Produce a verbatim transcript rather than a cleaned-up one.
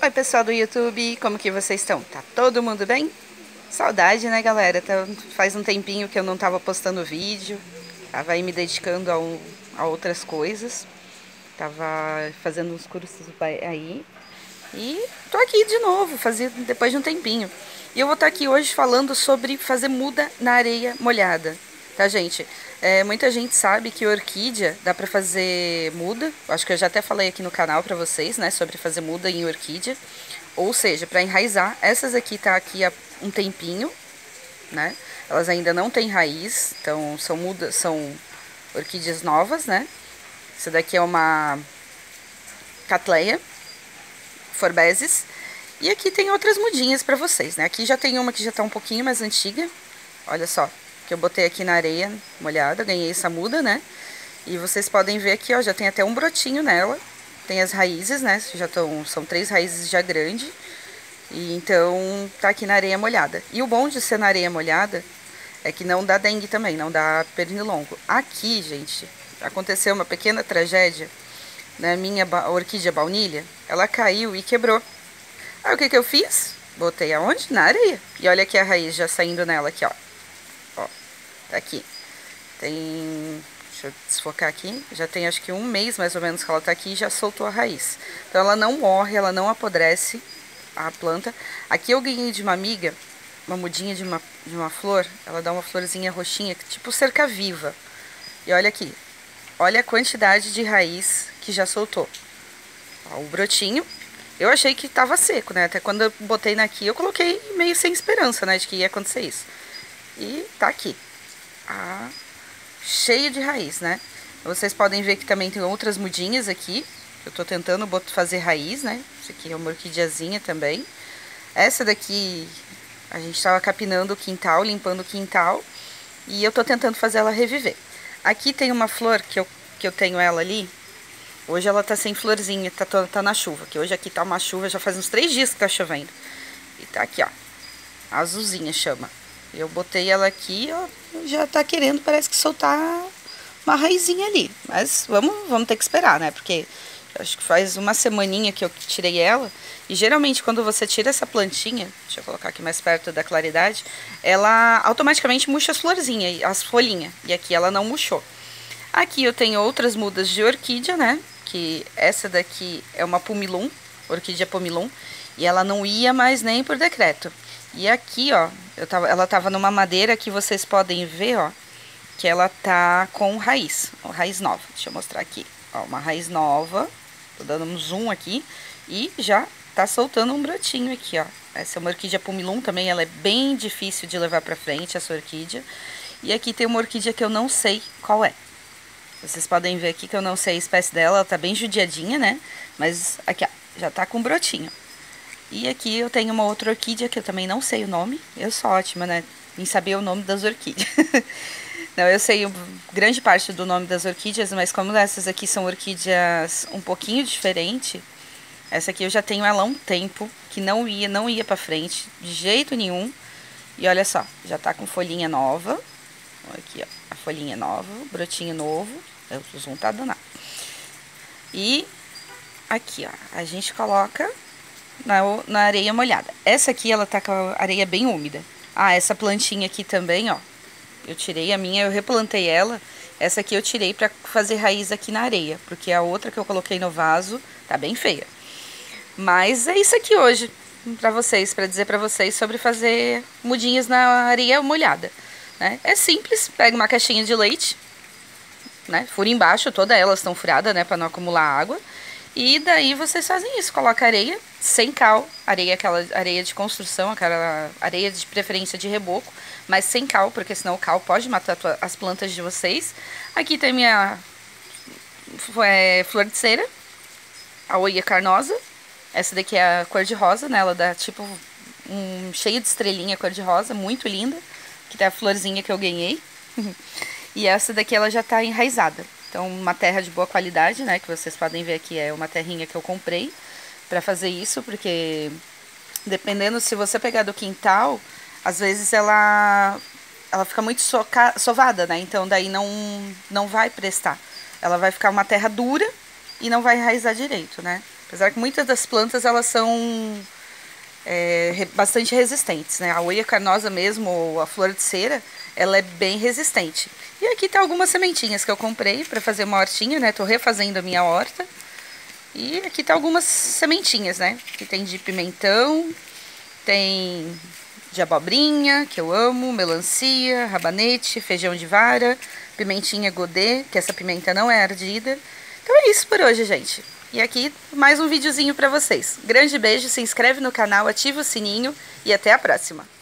Oi pessoal do YouTube, como que vocês estão? Tá todo mundo bem? Saudade, né galera? Tá, faz um tempinho que eu não tava postando vídeo, tava aí me dedicando a, um, a outras coisas, tava fazendo uns cursos aí e tô aqui de novo, fazia, depois de um tempinho. E eu vou estar aqui hoje falando sobre fazer muda na areia molhada, tá gente? É, muita gente sabe que orquídea dá pra fazer muda, acho que eu já até falei aqui no canal pra vocês, né, sobre fazer muda em orquídea. Ou seja, para enraizar, essas aqui tá aqui há um tempinho, né? Elas ainda não têm raiz, então são mudas, são orquídeas novas, né? Essa daqui é uma Cattleya Forbesis. E aqui tem outras mudinhas para vocês, né? Aqui já tem uma que já tá um pouquinho mais antiga. Olha só, que eu botei aqui na areia molhada, ganhei essa muda, né? E vocês podem ver aqui, ó, já tem até um brotinho nela. Tem as raízes, né? Já estão, são três raízes já grandes. E então tá aqui na areia molhada. E o bom de ser na areia molhada é que não dá dengue também, não dá pernilongo. Aqui, gente, aconteceu uma pequena tragédia na minha orquídea baunilha. Ela caiu e quebrou. Aí o que que eu fiz? Botei aonde? Na areia. E olha aqui a raiz já saindo nela aqui, ó. Ó, tá aqui. Tem... Deixa eu desfocar aqui. Já tem acho que um mês mais ou menos que ela tá aqui e já soltou a raiz. Então ela não morre, ela não apodrece a planta. Aqui eu ganhei de uma amiga uma mudinha de uma, de uma flor. Ela dá uma florzinha roxinha, tipo cerca-viva. E olha aqui. Olha a quantidade de raiz que já soltou. Ó, o brotinho. Eu achei que tava seco, né? Até quando eu botei naqui, eu coloquei meio sem esperança, né? De que ia acontecer isso. E tá aqui. Ah, cheio de raiz, né? Vocês podem ver que também tem outras mudinhas aqui. Eu tô tentando fazer raiz, né? Isso aqui é uma orquidiazinha também. Essa daqui, a gente tava capinando o quintal, limpando o quintal. E eu tô tentando fazer ela reviver. Aqui tem uma flor que eu, que eu tenho ela ali. Hoje ela tá sem florzinha, tá, tá na chuva. Que hoje aqui tá uma chuva, já faz uns três dias que tá chovendo. E tá aqui, ó. Azulzinha chama. Eu botei ela aqui, ó. Já tá querendo, parece que soltar uma raizinha ali. Mas vamos, vamos ter que esperar, né? Porque acho que faz uma semaninha que eu tirei ela. E geralmente quando você tira essa plantinha, deixa eu colocar aqui mais perto da claridade, ela automaticamente murcha as florzinhas, as folhinhas. E aqui ela não murchou. Aqui eu tenho outras mudas de orquídea, né? Que essa daqui é uma pumilum, orquídea pumilum. E ela não ia mais nem por decreto. E aqui, ó, eu tava, ela tava numa madeira que vocês podem ver, ó, que ela tá com raiz, ó, raiz nova. Deixa eu mostrar aqui, ó, uma raiz nova. Tô dando um zoom aqui e já tá soltando um brotinho aqui, ó. Essa é uma orquídea pumilum também, ela é bem difícil de levar pra frente, essa orquídea. E aqui tem uma orquídea que eu não sei qual é. Vocês podem ver aqui que eu não sei a espécie dela, ela tá bem judiadinha, né? Mas aqui, ó, já tá com um brotinho. E aqui eu tenho uma outra orquídea que eu também não sei o nome. Eu sou ótima, né? Em saber o nome das orquídeas. Não, eu sei grande parte do nome das orquídeas, mas como essas aqui são orquídeas um pouquinho diferentes, essa aqui eu já tenho ela há um tempo, que não ia, não ia pra frente, de jeito nenhum. E olha só, já tá com folhinha nova. Aqui, ó, a folhinha nova, brotinho novo. O zoom tá danado. E aqui, ó, a gente coloca na, na areia molhada. Essa aqui, ela tá com a areia bem úmida. Ah, essa plantinha aqui também, ó. Eu tirei a minha, eu replantei ela. Essa aqui eu tirei pra fazer raiz aqui na areia, porque a outra que eu coloquei no vaso tá bem feia. Mas é isso aqui hoje, pra vocês, pra dizer pra vocês sobre fazer mudinhas na areia molhada, né? É simples, pega uma caixinha de leite, né? Fura embaixo, todas elas estão furadas, né? Pra não acumular água. E daí vocês fazem isso, coloca areia sem cal, areia aquela areia de construção, aquela areia de preferência de reboco, mas sem cal, porque senão o cal pode matar as plantas de vocês. Aqui tem minha é, flor de cera, a oia carnosa. Essa daqui é a cor de rosa, né? Ela dá tipo um cheio de estrelinha cor de rosa, muito linda. Que tá a florzinha que eu ganhei. E essa daqui ela já tá enraizada. Então, uma terra de boa qualidade, né? Que vocês podem ver aqui, é uma terrinha que eu comprei pra fazer isso, porque dependendo, se você pegar do quintal, às vezes ela ela fica muito soca, sovada, né? Então, daí não, não vai prestar. Ela vai ficar uma terra dura e não vai enraizar direito, né? Apesar que muitas das plantas elas são é, bastante resistentes, né? A oia carnosa mesmo, ou a flor de cera, ela é bem resistente. E aqui tá algumas sementinhas que eu comprei para fazer uma hortinha, né? Tô refazendo a minha horta. E aqui tá algumas sementinhas, né? Que tem de pimentão, tem de abobrinha, que eu amo, melancia, rabanete, feijão de vara, pimentinha godê, que essa pimenta não é ardida. Então é isso por hoje, gente. E aqui mais um videozinho pra vocês. Grande beijo, se inscreve no canal, ativa o sininho e até a próxima.